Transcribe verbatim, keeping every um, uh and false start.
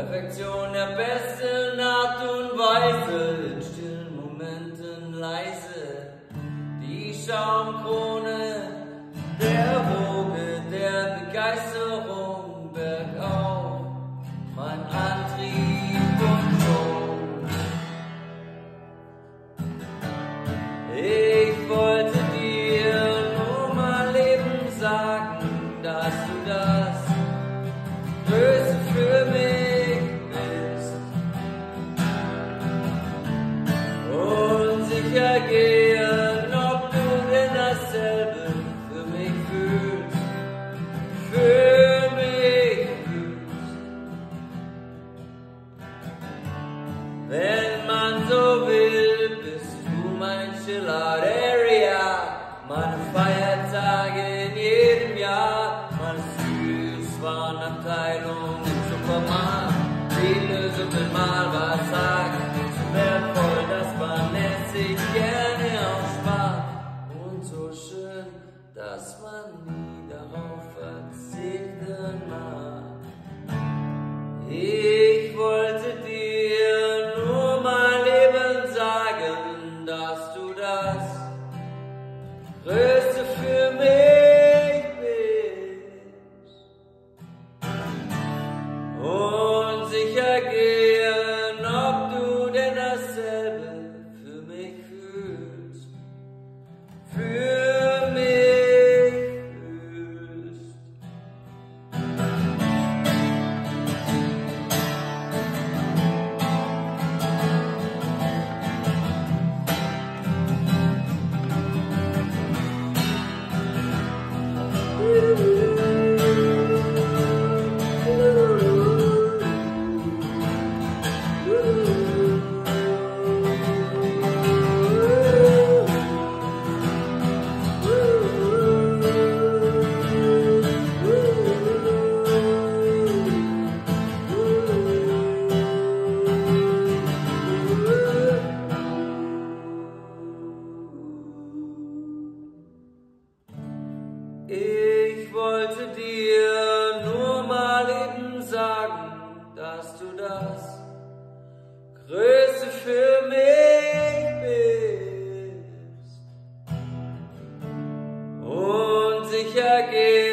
Perfektion der besten Art und Weise, in stillen Momenten leise, die Schaumkrone der Woge der Begeisterung bergauf, mein Antrieb und Ton. Ich wollte dir nur mal Leben sagen, dass du das Größte für mich bist. Unsicher gehen, ob du denn dasselbe für mich fühlst, für mich fühlst. Wenn man so will, bist du mein Chillout Area, meine Feiertage in jedem Jahr, meine Süßwarenabteilung im Supermarkt. Die Lösung will mal was sagen, so wertvoll, dass man es sich gerne ausspart. Und so schön, dass man nie darauf verzichten mag. Ich wollte dir nur mal eben sagen, dass du das Größte für mich bist. Unsicher gehen, ob du denn dasselbe für mich fühlst, für mich fühlst. Ich wollte dir nur mal eben sagen, dass du das Größte für mich bist. Und sicher geht